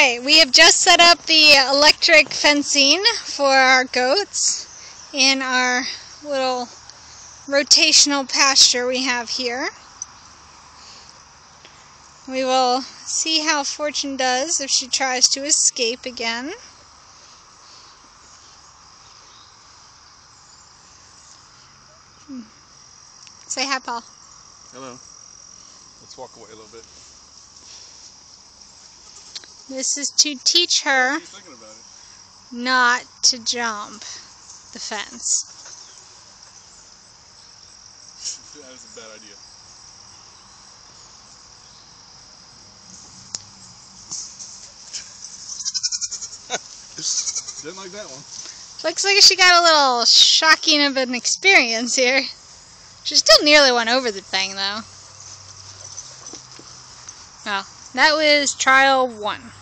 Okay, we have just set up the electric fencing for our goats in our little rotational pasture we have here. We will see how Fortune does if she tries to escape again. Say hi, Paul. Hello. Let's walk away a little bit. This is to teach her not to jump the fence. That is a bad idea. Didn't like that one. Looks like she got a little shocking of an experience here. She still nearly went over the thing, though. Well, that was trial 1.